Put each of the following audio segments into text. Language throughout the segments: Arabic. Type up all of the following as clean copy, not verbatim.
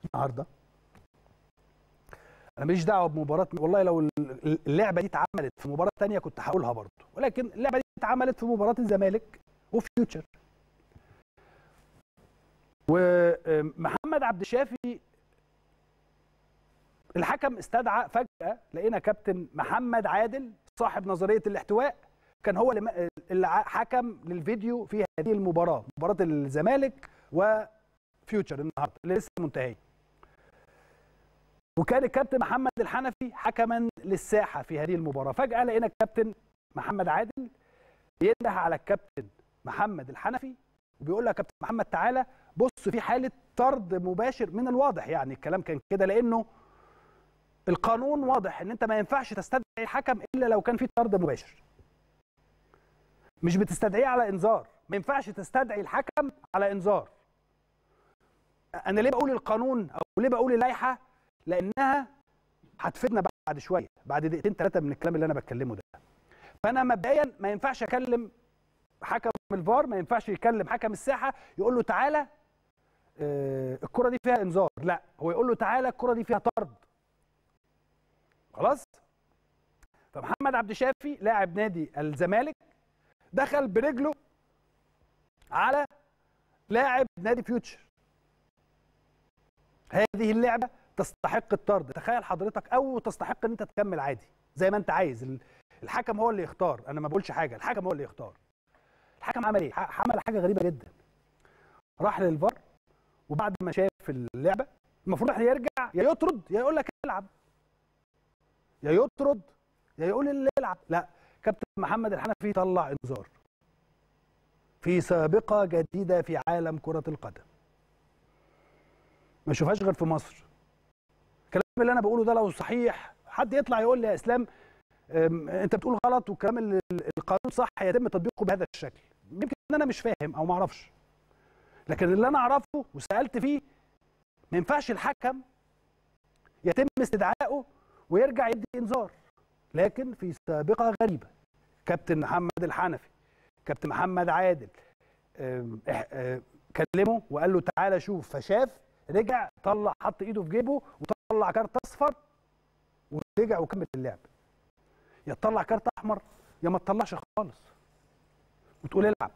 النهارده انا ماليش دعوه بمباراه، والله لو اللعبه دي اتعملت في مباراه ثانيه كنت هقولها برضه، ولكن اللعبه دي اتعملت في مباراه الزمالك وفيوتشر. ومحمد عبد الشافي الحكم استدعى فجأة، لقينا كابتن محمد عادل صاحب نظرية الاحتواء كان هو اللي حكم للفيديو في هذه المباراة، مباراة الزمالك وفيوتشر النهارده اللي لسه منتهية. وكان الكابتن محمد الحنفي حكما للساحة في هذه المباراة. فجأة لقينا الكابتن محمد عادل ينده على الكابتن محمد الحنفي وبيقول له يا كابتن محمد تعالى بص في حالة طرد مباشر. من الواضح يعني الكلام كان كده، لأنه القانون واضح ان انت ما ينفعش تستدعي الحكم الا لو كان في طرد مباشر، مش بتستدعيه على انذار. ما ينفعش تستدعي الحكم على انذار. انا ليه بقول القانون او ليه بقول اللائحه؟ لانها هتفيدنا بعد شويه، بعد دقيقتين ثلاثه من الكلام اللي انا بتكلمه ده. فانا مبدئيا ما ينفعش اكلم حكم الفار، ما ينفعش يكلم حكم الساحه يقول له تعالى الكره دي فيها انذار، لا هو يقول له تعالى الكره دي فيها طرد. خلاص. فمحمد عبد الشافي لاعب نادي الزمالك دخل برجله على لاعب نادي فيوتشر. هذه اللعبه تستحق الطرد، تخيل حضرتك، او تستحق ان انت تكمل عادي زي ما انت عايز. الحكم هو اللي يختار، انا ما بقولش حاجه، الحكم هو اللي يختار. الحكم عمل ايه؟ عمل حاجه غريبه جدا، راح للفار وبعد ما شاف اللعبه المفروض يرجع يا يطرد يا يقول لك العب، يا يطرد يا يقول اللي يلعب. لا، كابتن محمد الحنفي طلع انذار في سابقه جديده في عالم كره القدم ما اشوفهاش غير في مصر. الكلام اللي انا بقوله ده لو صحيح حد يطلع يقول لي يا اسلام انت بتقول غلط والكلام اللي القانون صح يتم تطبيقه بهذا الشكل. يمكن ان انا مش فاهم او ما اعرفش، لكن اللي انا اعرفه وسالت فيه ما ينفعش الحكم يتم استدعائه ويرجع يدي انذار. لكن في سابقه غريبه كابتن محمد الحنفي كابتن محمد عادل كلمه وقال له تعالى شوف، فشاف، رجع طلع حط ايده في جيبه وطلع كارت اصفر ورجع وكمل اللعب. يا تطلع كارت احمر يا ما تطلعش خالص وتقول العب.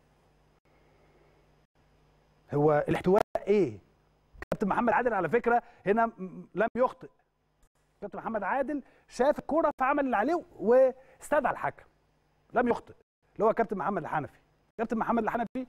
هو الاحتواء ايه؟ كابتن محمد عادل على فكره هنا لم يخطئ. كابتن محمد عادل شاف الكوره فعمل اللي عليه واستدعى الحكم، لم يخطئ، اللي هو كابتن محمد الحنفي. كابتن محمد الحنفي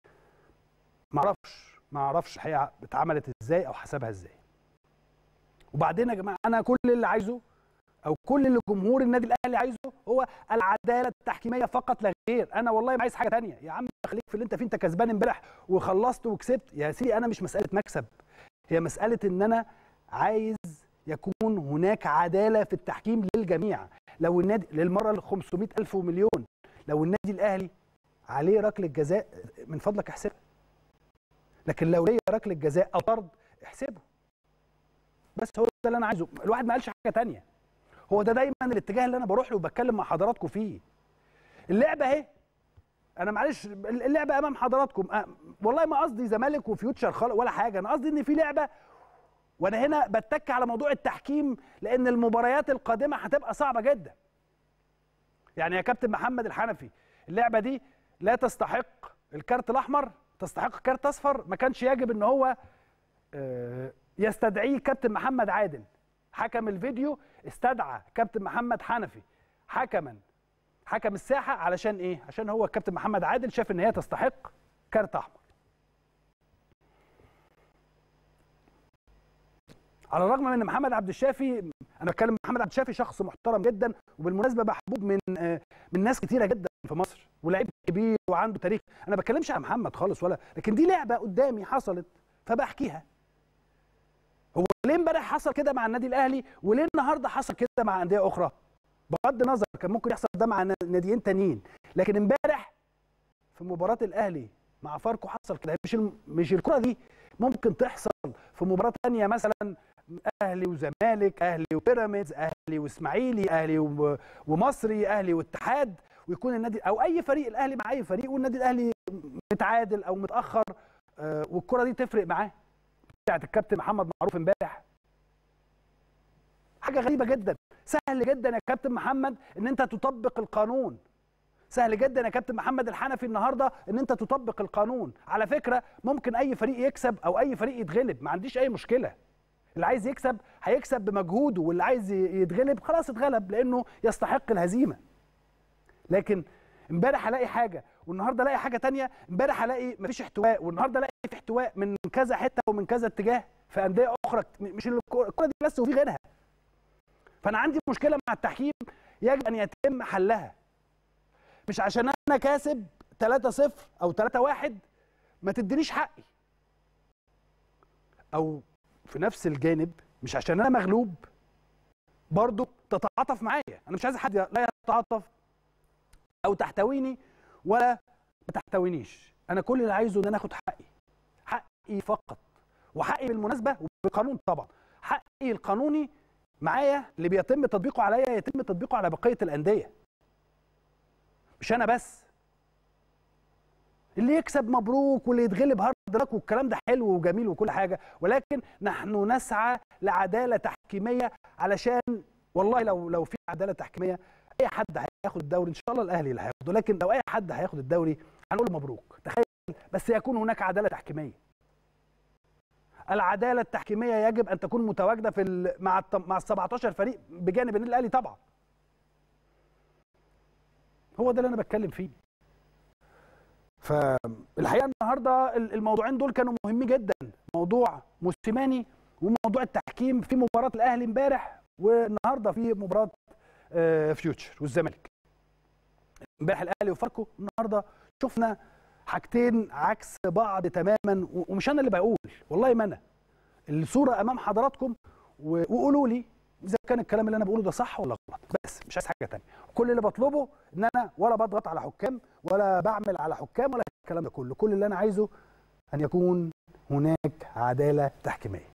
ما اعرفش الحقيقه اتعملت ازاي او حسبها ازاي. وبعدين يا جماعه انا كل اللي عايزه او كل اللي جمهور النادي الاهلي عايزه هو العداله التحكيميه فقط لا غير. انا والله ما عايز حاجه ثانيه. يا عم خليك في اللي انت فيه، انت كسبان امبارح وخلصت وكسبت يا سيدي. انا مش مساله مكسب، هي مساله ان انا عايز يكون هناك عداله في التحكيم للجميع. لو النادي للمره ال 500,000 ومليون لو النادي الاهلي عليه ركله جزاء من فضلك احسبها، لكن لو ليا ركله جزاء او طرد احسبه. بس هو ده اللي انا عايزه. الواحد ما قالش حاجه ثانيه، هو ده دايما الاتجاه اللي انا بروح له وبتكلم مع حضراتكم فيه. اللعبه اهي، انا معلش اللعبه امام حضراتكم. والله ما قصدي زمالك وفيوتشر خالص ولا حاجه، انا قصدي ان في لعبه، وانا هنا بتك على موضوع التحكيم لان المباريات القادمه هتبقى صعبه جدا. يعني يا كابتن محمد الحنفي اللعبه دي لا تستحق الكارت الاحمر، تستحق كارت اصفر. ما كانش يجب ان هو يستدعيه كابتن محمد عادل حكم الفيديو، استدعى كابتن محمد حنفي حكم الساحه علشان ايه؟ عشان هو كابتن محمد عادل شاف ان هي تستحق كارت احمر. على الرغم من ان محمد عبد الشافي، انا بتكلم محمد عبد الشافي شخص محترم جدا وبالمناسبه محبوب من ناس كتيره جدا في مصر ولاعيب كبير وعنده تاريخ. انا ما بتكلمش عن محمد خالص ولا، لكن دي لعبه قدامي حصلت فبحكيها. هو ليه امبارح حصل كده مع النادي الاهلي وليه النهارده حصل كده مع انديه اخرى؟ بغض النظر كان ممكن يحصل ده مع ناديين تانيين، لكن امبارح في مباراه الاهلي مع فاركو حصل كده. مش الكره دي ممكن تحصل في مباراه ثانيه، مثلا اهلي وزمالك، اهلي وبيراميدز، اهلي واسماعيلي، اهلي ومصري، اهلي واتحاد، ويكون النادي او اي فريق، الاهلي مع اي فريق والنادي الاهلي متعادل او متاخر، والكره دي تفرق معاه. بتاعت الكابتن محمد معروف امبارح حاجه غريبه جدا. سهل جدا يا كابتن محمد ان انت تطبق القانون، سهل جدا يا كابتن محمد الحنفي النهارده ان انت تطبق القانون. على فكره ممكن اي فريق يكسب او اي فريق يتغلب، ما عنديش اي مشكله. اللي عايز يكسب هيكسب بمجهوده، واللي عايز يتغلب خلاص اتغلب لانه يستحق الهزيمه. لكن امبارح الاقي حاجه والنهارده الاقي حاجه ثانيه، امبارح الاقي مفيش احتواء والنهارده الاقي في احتواء من كذا حته ومن كذا اتجاه في انديه اخرى، مش الكره دي بس وفي غيرها. فانا عندي مشكله مع التحكيم يجب ان يتم حلها. مش عشان انا كاسب 3-0 او 3-1 ما تدينيش حقي، او في نفس الجانب مش عشان انا مغلوب برضو تتعاطف معايا. انا مش عايز حد لا يتعاطف او تحتويني ولا ما تحتوينيش. انا كل اللي عايزه ان انا اخد حقي فقط. وحقي بالمناسبه وبالقانون طبعا، حقي القانوني معايا اللي بيتم تطبيقه عليا يتم تطبيقه على بقيه الانديه، مش انا بس. اللي يكسب مبروك واللي يتغلب هارد لك، والكلام ده حلو وجميل وكل حاجه، ولكن نحن نسعى لعداله تحكيميه، علشان والله لو في عداله تحكيميه اي حد هياخد الدوري، ان شاء الله الاهلي اللي هياخده، لكن لو اي حد هياخد الدوري هنقول مبروك. تخيل بس يكون هناك عداله تحكيميه. العداله التحكيميه يجب ان تكون متواجده في مع ال 17 فريق بجانب النادي الاهلي طبعا. هو ده اللي انا بتكلم فيه. فالحقيقه النهارده الموضوعين دول كانوا مهمين جدا، موضوع موسيماني وموضوع التحكيم في مباراه الاهلي امبارح، والنهارده في مباراه فيوتشر والزمالك. امبارح الاهلي وفاركو، النهارده شفنا حاجتين عكس بعض تماما. ومش انا اللي بقول، والله ما انا، الصوره امام حضراتكم، وقولوا لي اذا كان الكلام اللي انا بقوله ده صح ولا غلط. بس مش عايز حاجه ثانيه. كل اللي بطلبه ان انا ولا بضغط على حكام ولا بعمل على حكام ولا الكلام ده كله. كل اللي انا عايزه ان يكون هناك عداله تحكيميه.